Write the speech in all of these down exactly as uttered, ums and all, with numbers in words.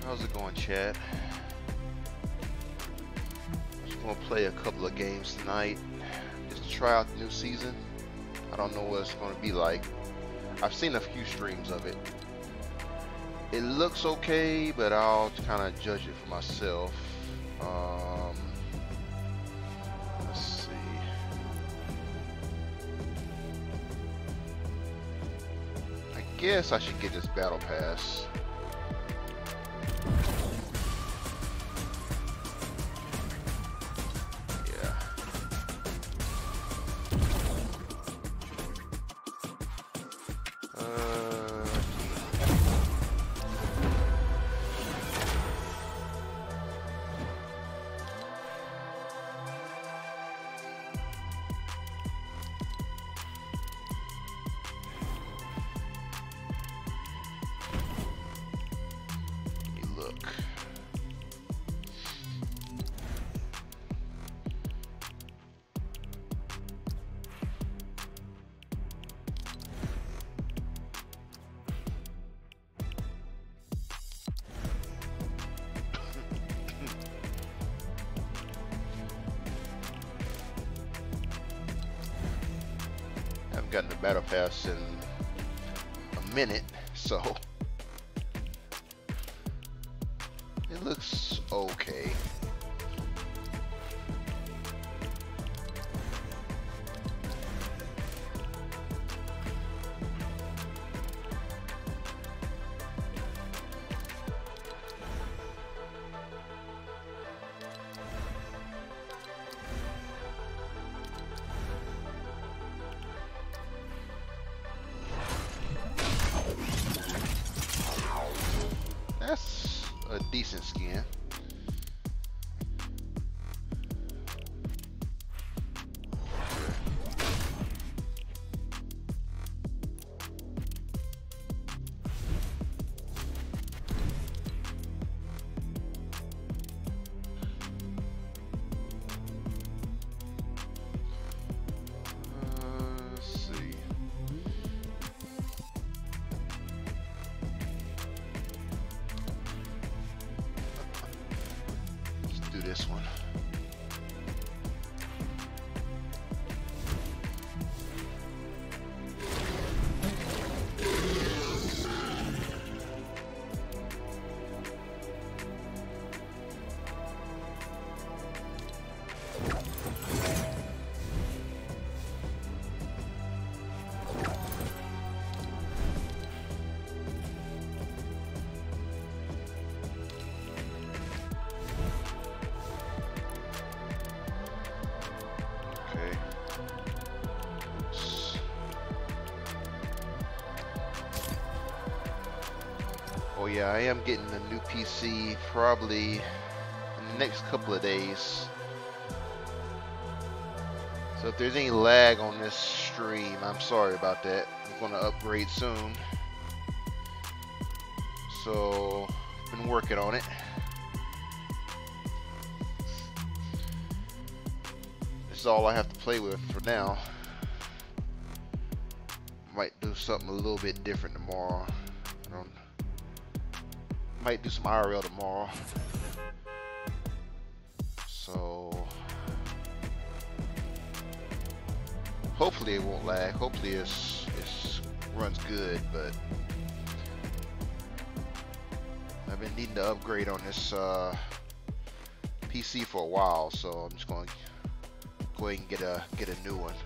How's it going, Chad? Just gonna play a couple of games tonight, just to try out the new season. I don't know what it's gonna be like. I've seen a few streams of it. It looks okay, but I'll kind of judge it for myself. Um, let's see. I guess I should get this battle pass. Haven't gotten the battle pass in a minute, so it looks okay. That's a decent skin. This one. Oh yeah, I am getting a new P C probably in the next couple of days. So if there's any lag on this stream, I'm sorry about that. I'm going to upgrade soon. So, been working on it. This is all I have to play with for now. Might do something a little bit different tomorrow. I don't Might do some I R L tomorrow. So hopefully it won't lag. Hopefully it's it's runs good, but I've been needing to upgrade on this uh, P C for a while, so I'm just going to go ahead and get a get a new one.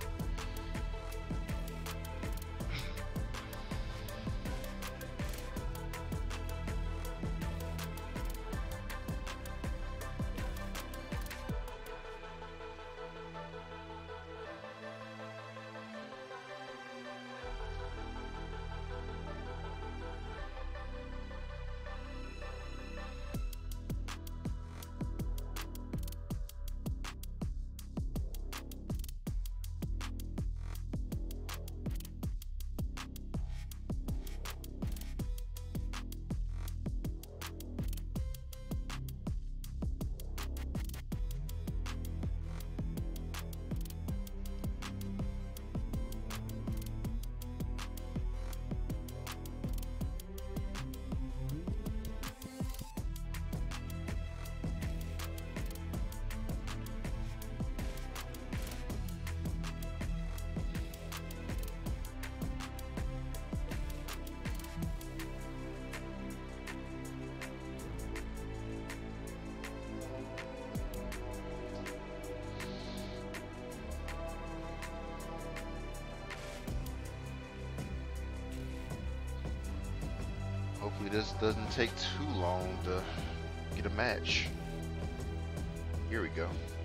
Hopefully this doesn't take too long to get a match. Here we go.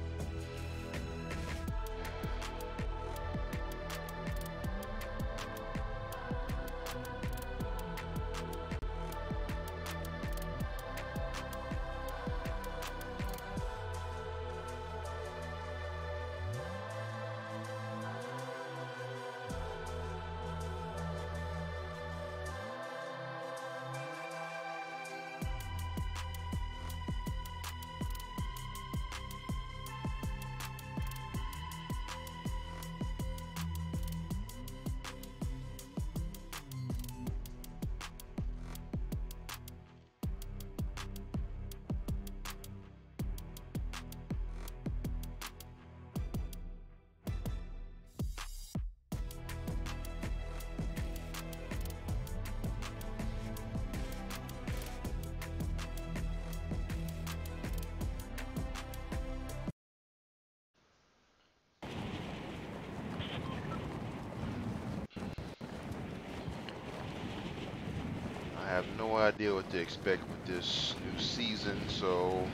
I have no idea what to expect with this new season, so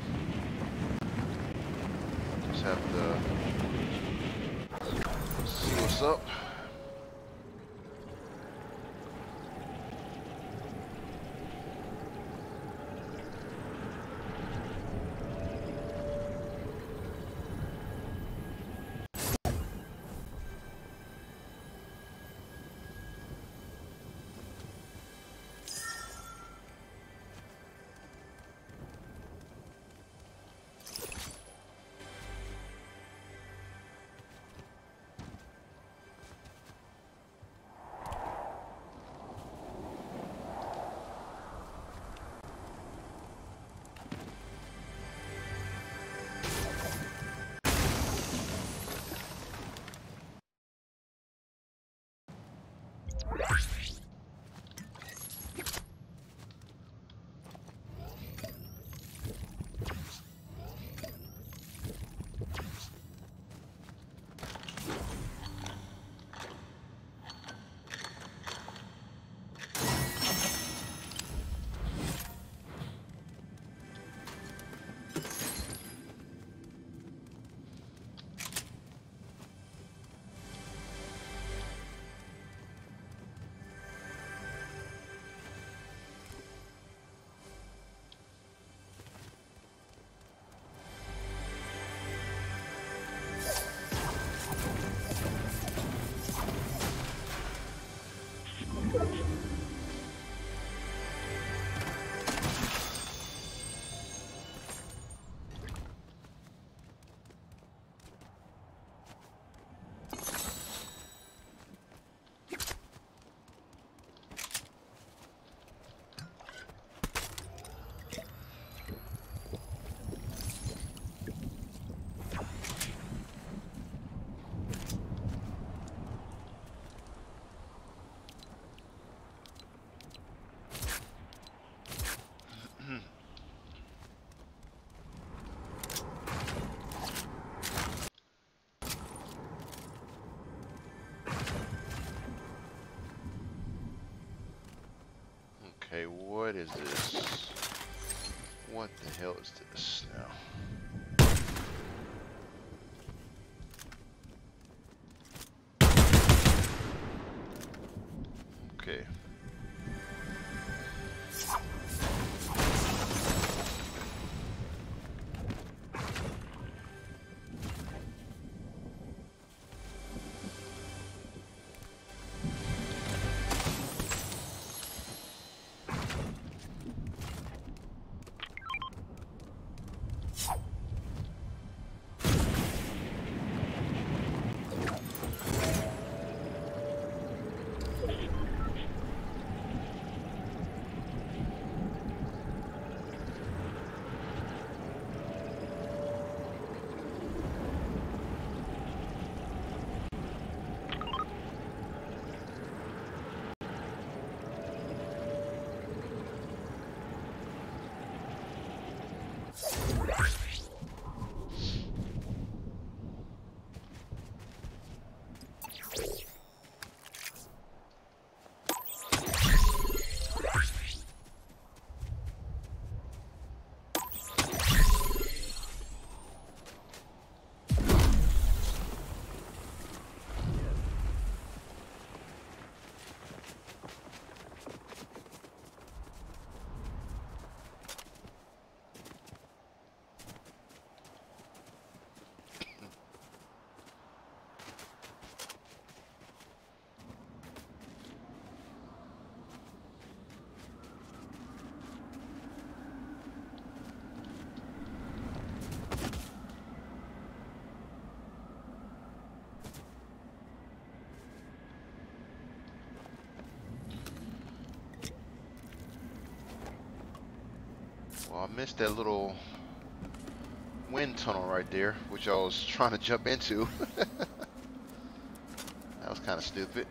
just have to see what's up. Okay, what is this? What the hell is this now? Okay. Well, I missed that little wind tunnel right there, which I was trying to jump into. That was kind of stupid.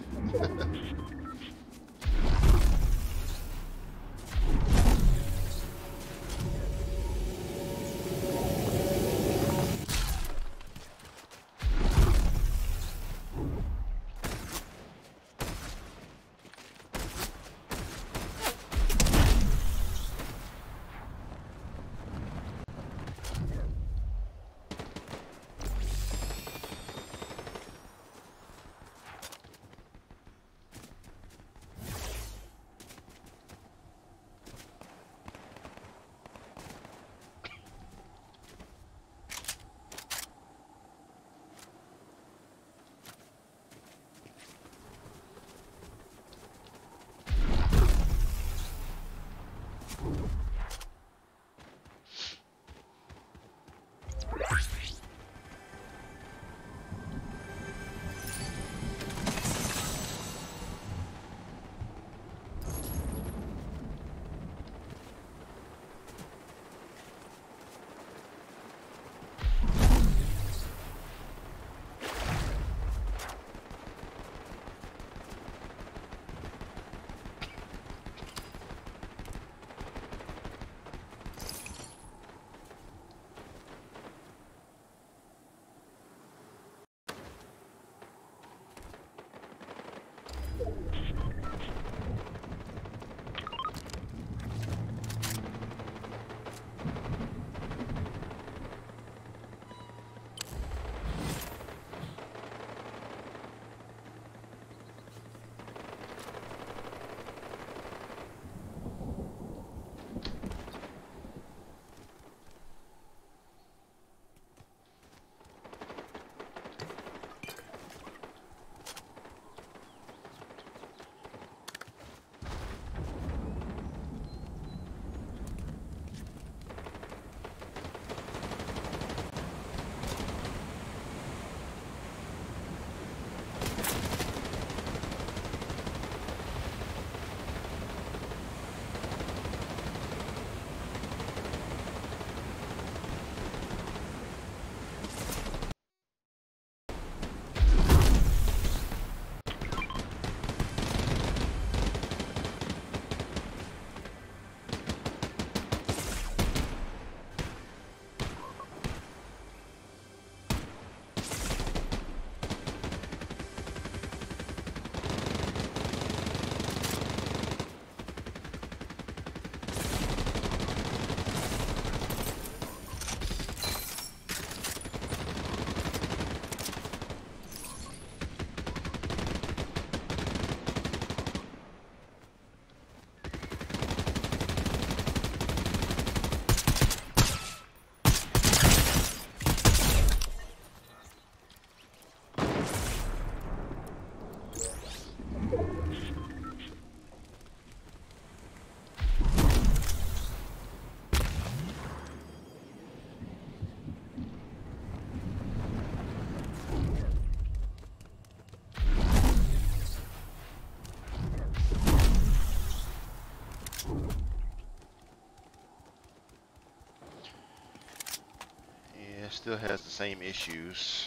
Still has the same issues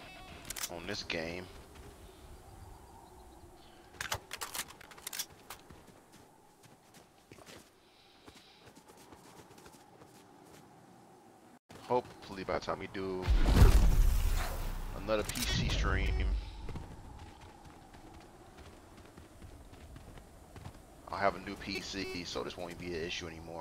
on this game. Hopefully by the time we do another P C stream, I'll have a new P C, so this won't be an issue anymore.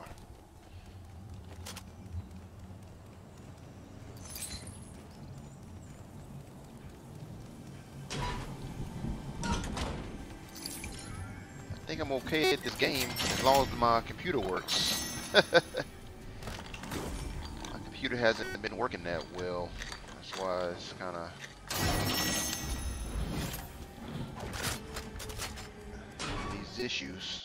I think I'm okay at this game as long as my computer works. My computer hasn't been working that well. That's why it's kind of these issues.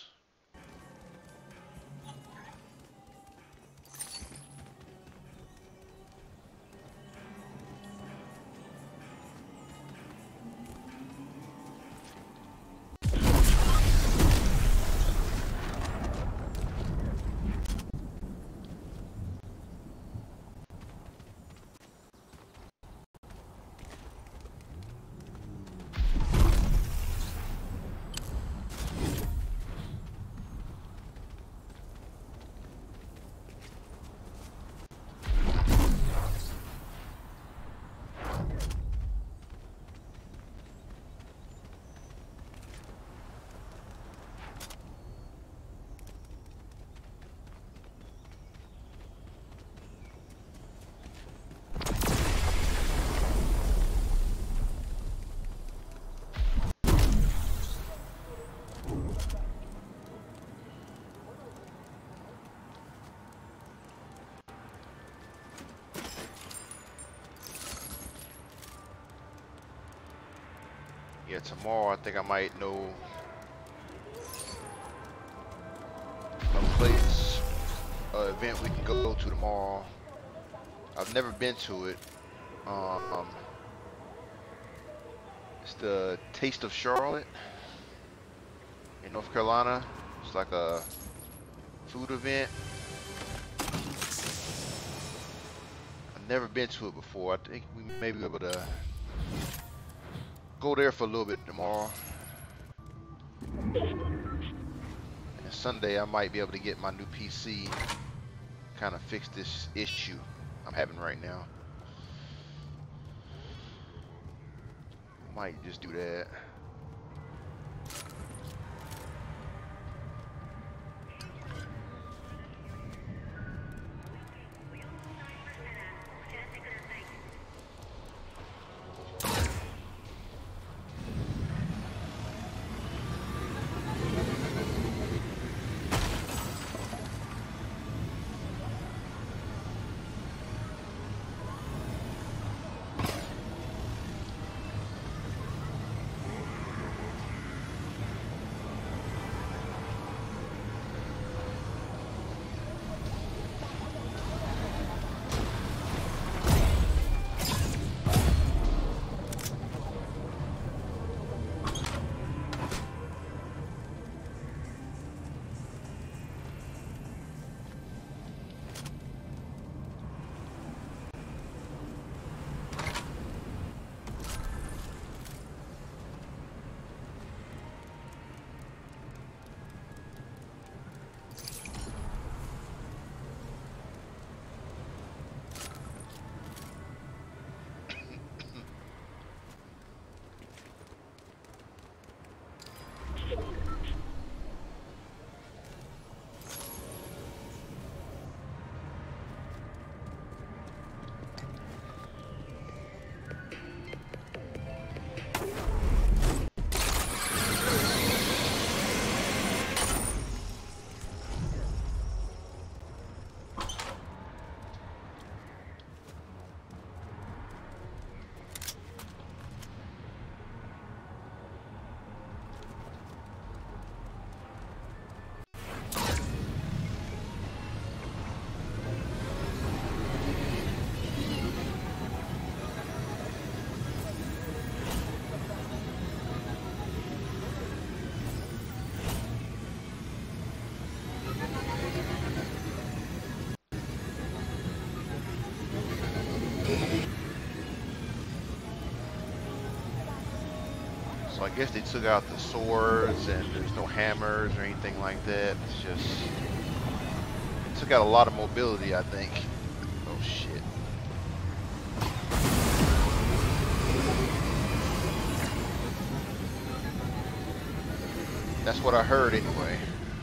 Yeah, tomorrow I think I might know a place, uh, event we can go to tomorrow. I've never been to it. Um, it's the Taste of Charlotte in North Carolina. It's like a food event. I've never been to it before. I think we may be able to go there for a little bit tomorrow. And Sunday I might be able to get my new P C, kind of fix this issue I'm having right now. Might just do that. So I guess they took out the swords and there's no hammers or anything like that. It's just, it took out a lot of mobility, I think. Oh shit. That's what I heard anyway.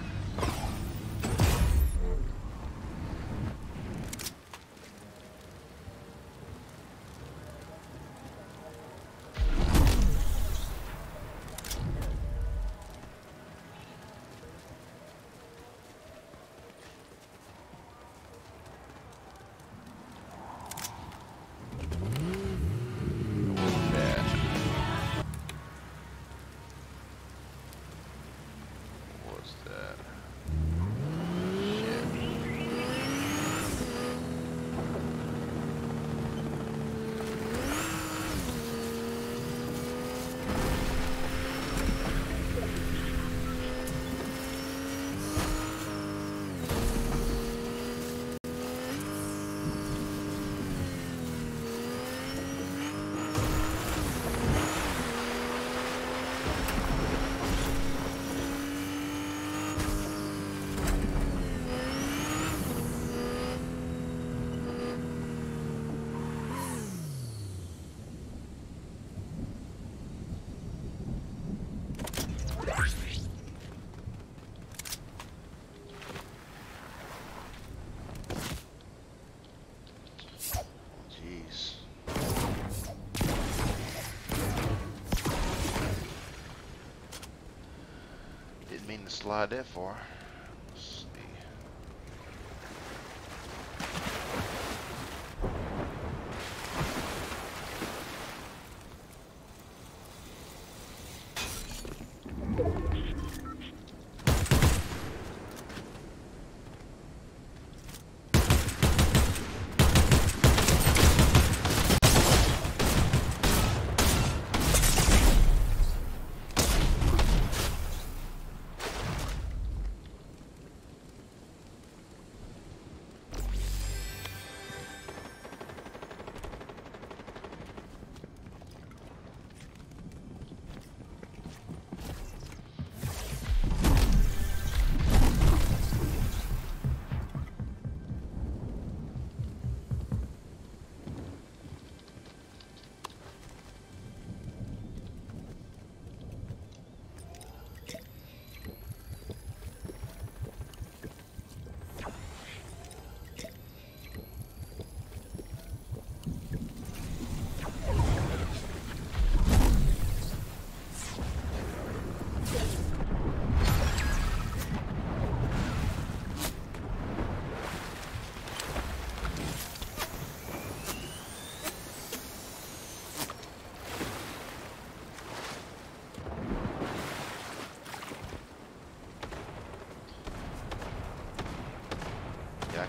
Slide that far. Let's see.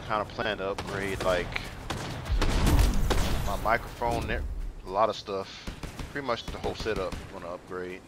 kind of plan to upgrade like my microphone, there, a lot of stuff. Pretty much the whole setup I'm gonna upgrade.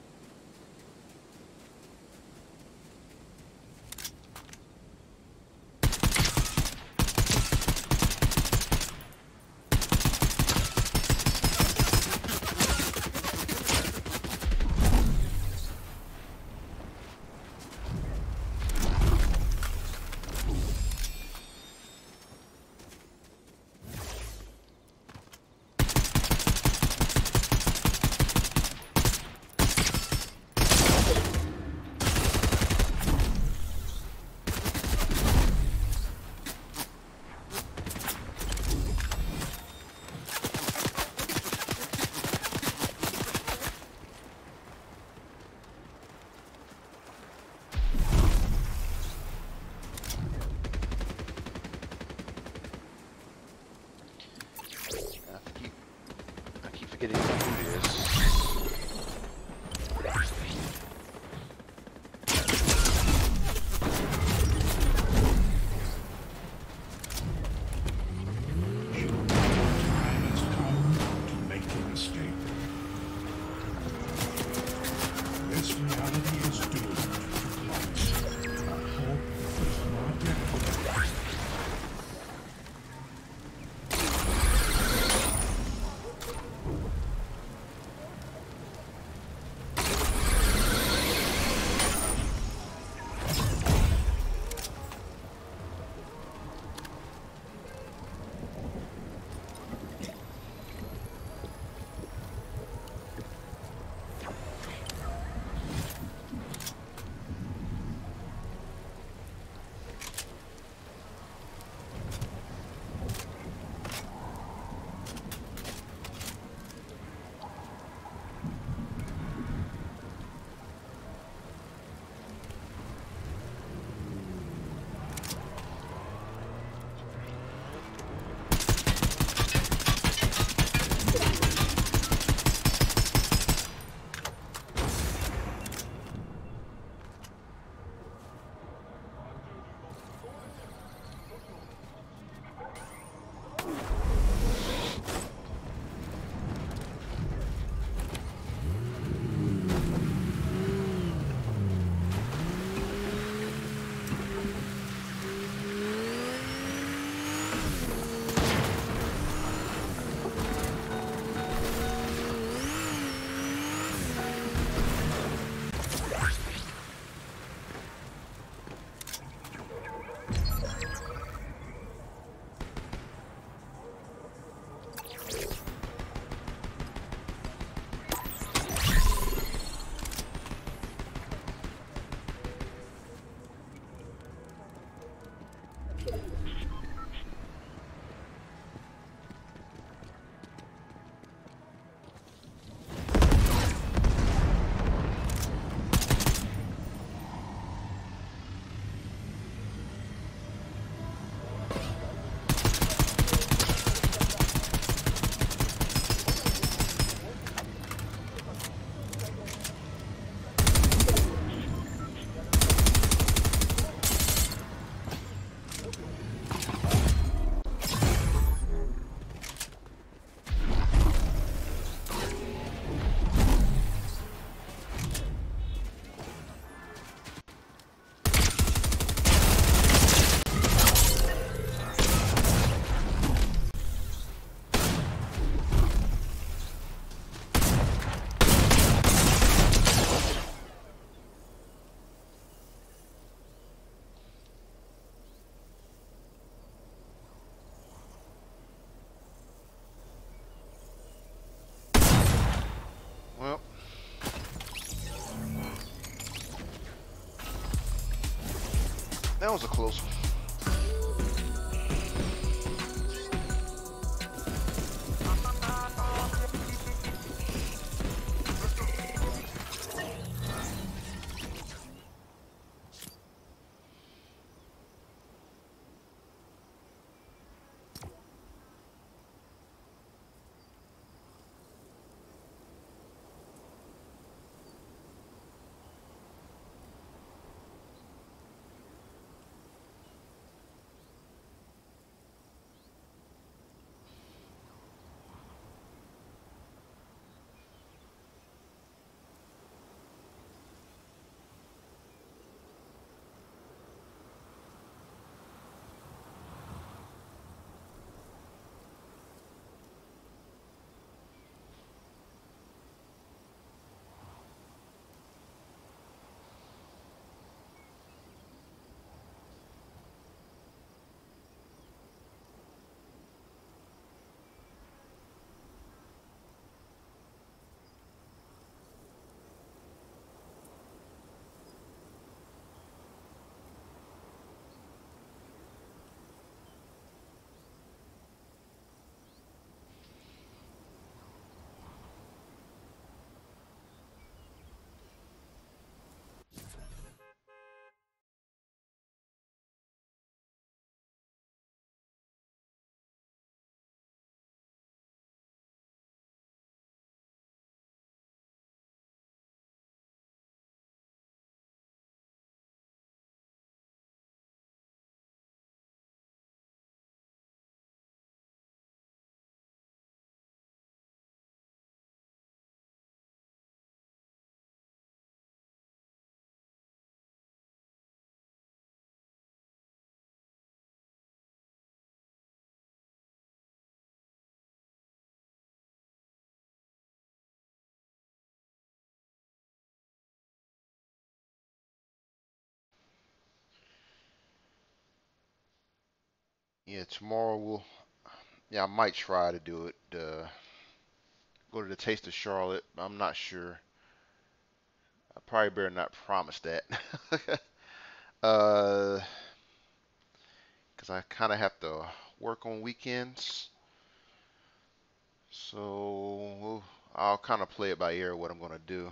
Getting to do this. That was a close one. Yeah, tomorrow we'll. Yeah, I might try to do it. Uh, go to the Taste of Charlotte. I'm not sure. I probably better not promise that. uh, because I kind of have to work on weekends. So we'll, I'll kind of play it by ear what I'm gonna do.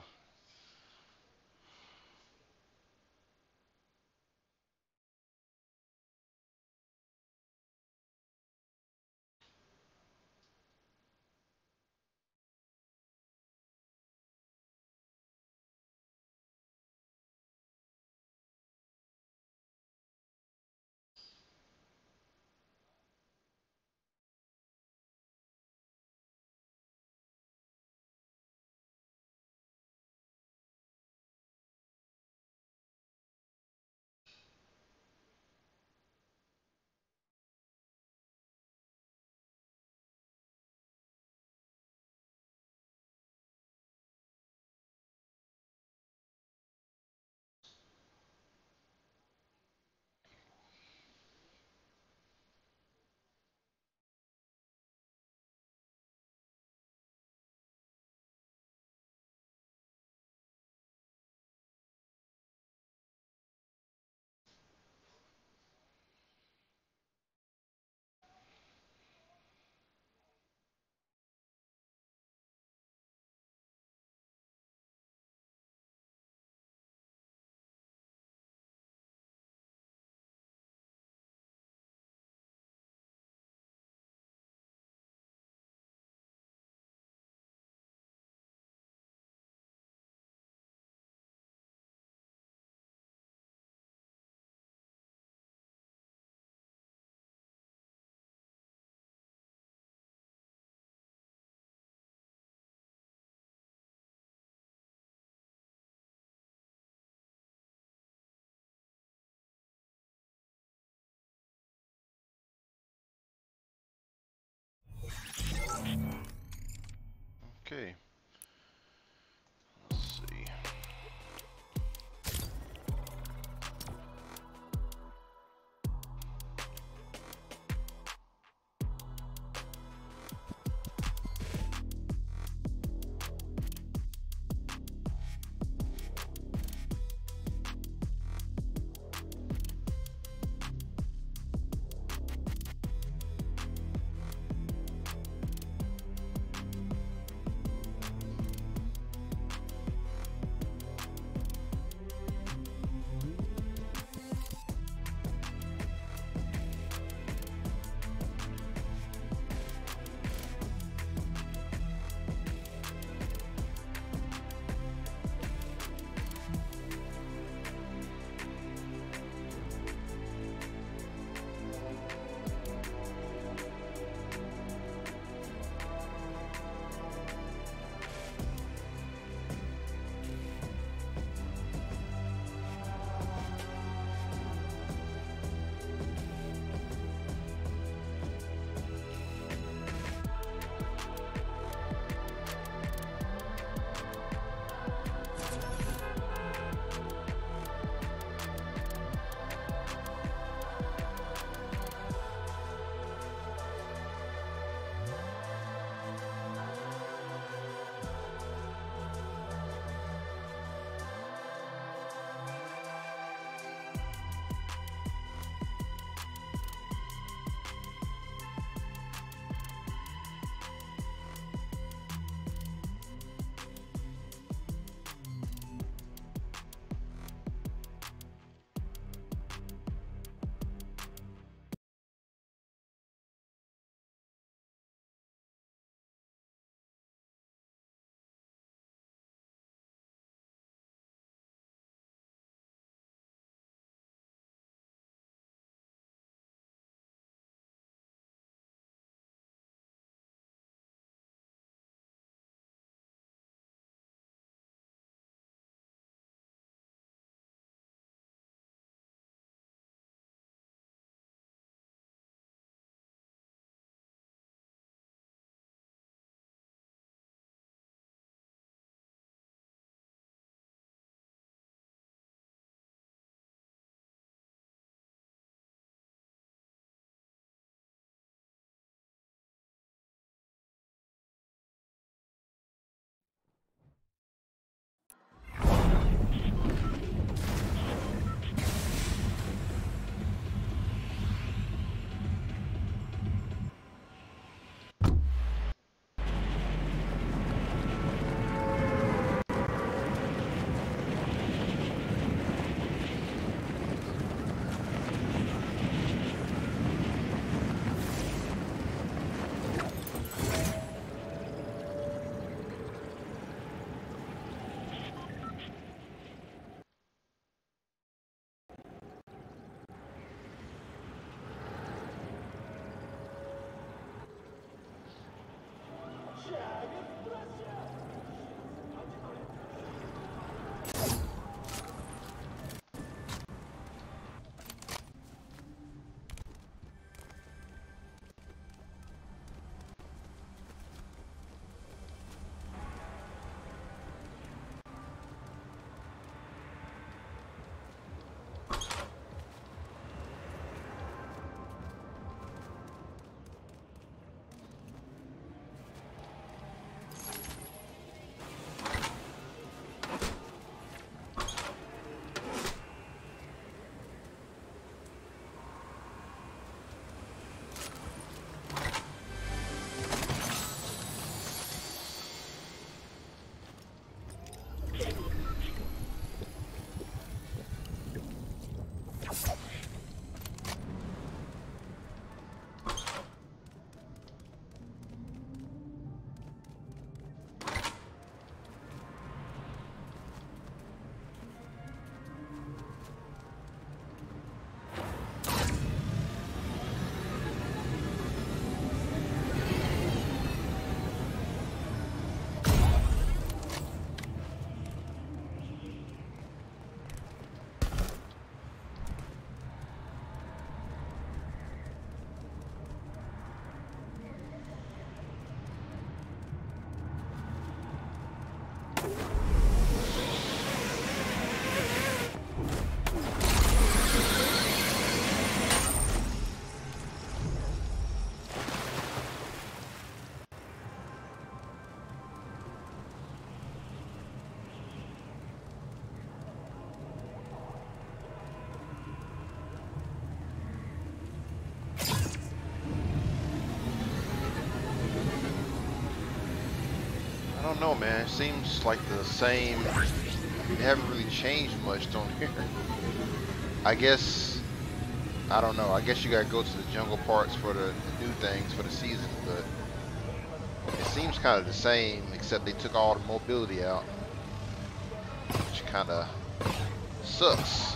don't know, man. It seems like the same. They haven't really changed much on here. I guess, I don't know. I guess you gotta go to the jungle parts for the, the new things for the season, but it seems kind of the same, except they took all the mobility out, which kind of sucks.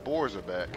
boars are back.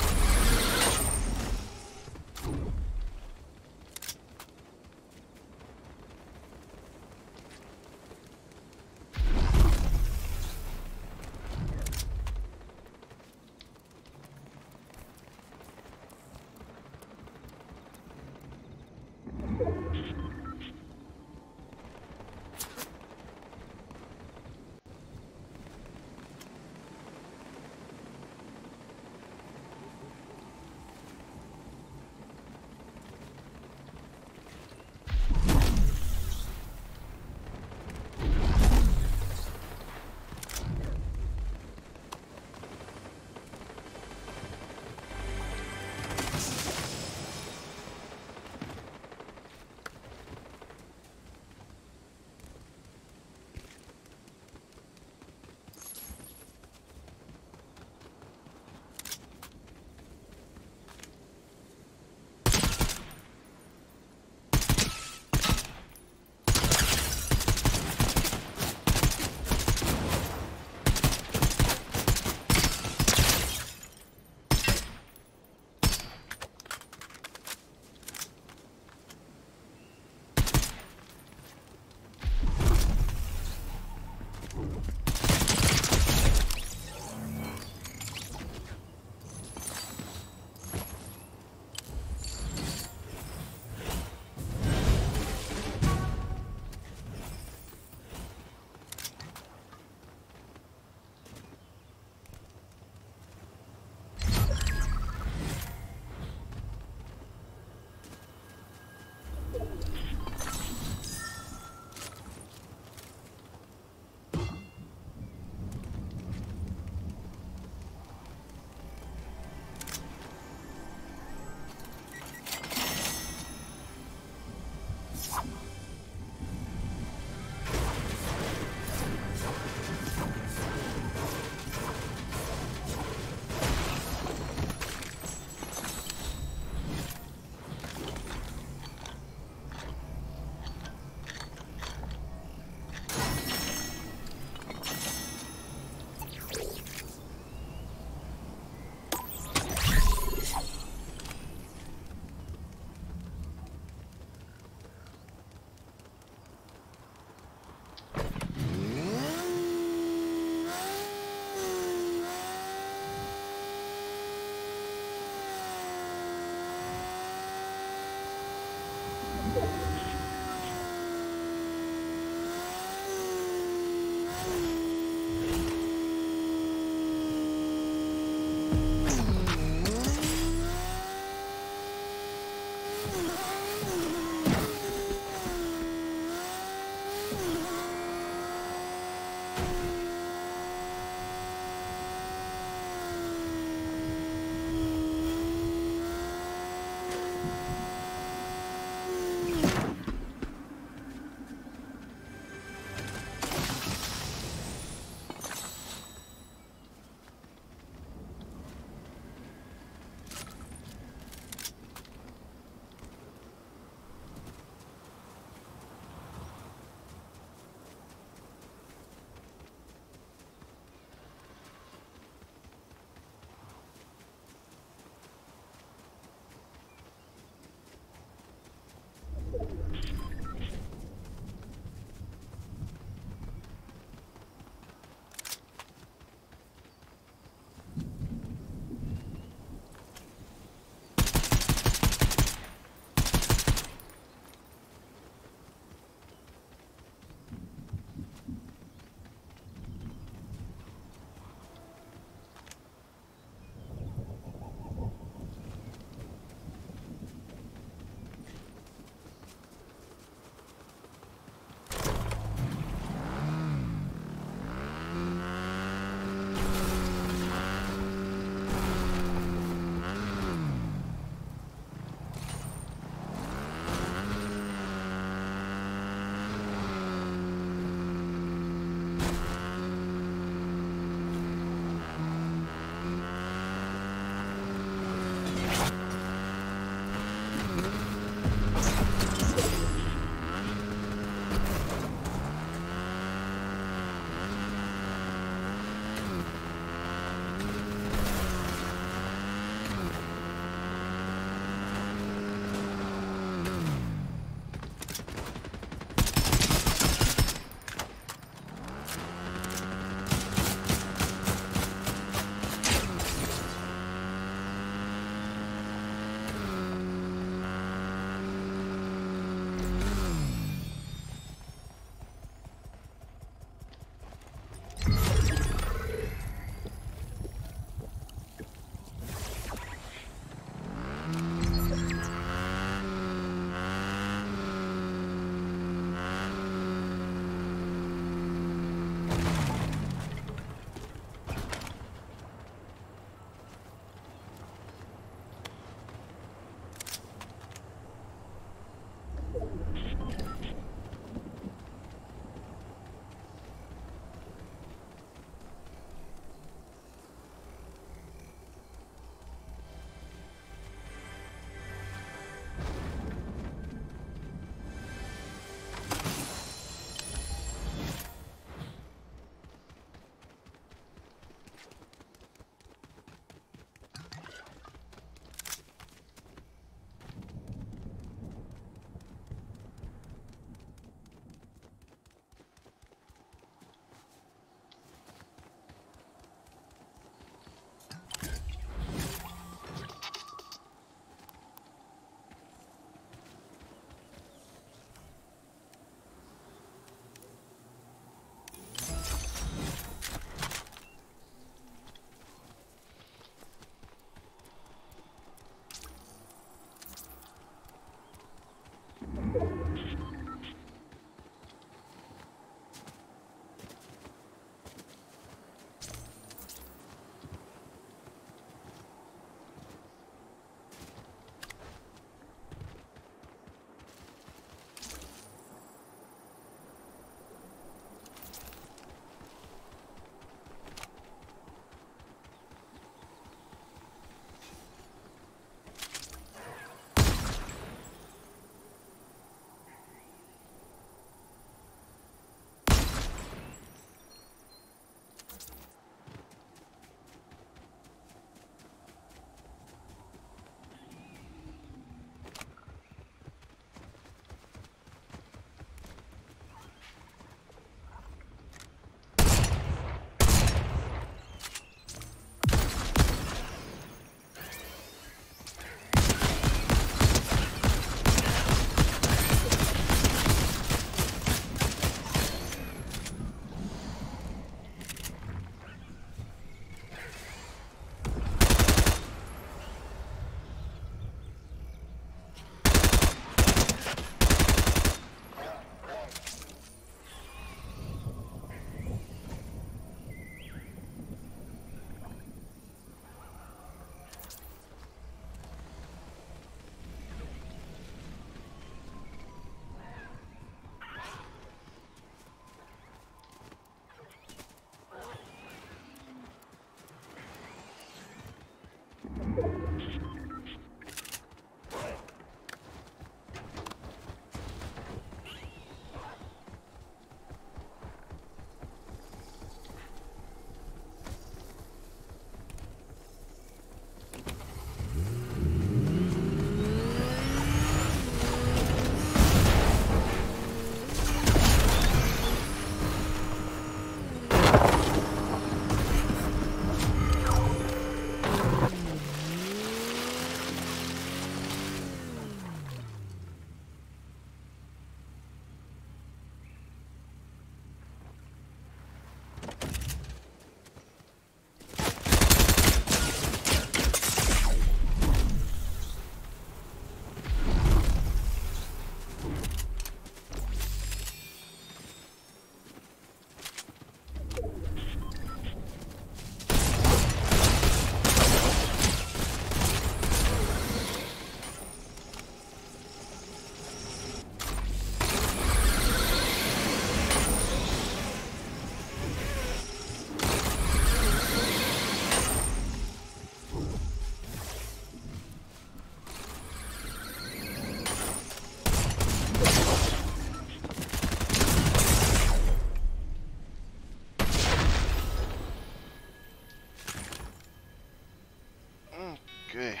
Okay.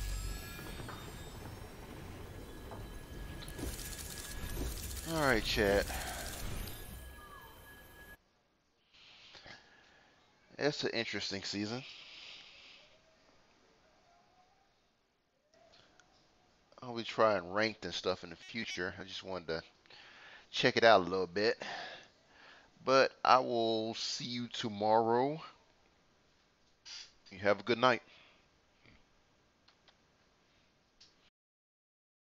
All right, chat. It's an interesting season. I'll be trying ranked and stuff in the future. I just wanted to check it out a little bit. But I will see you tomorrow. You have a good night.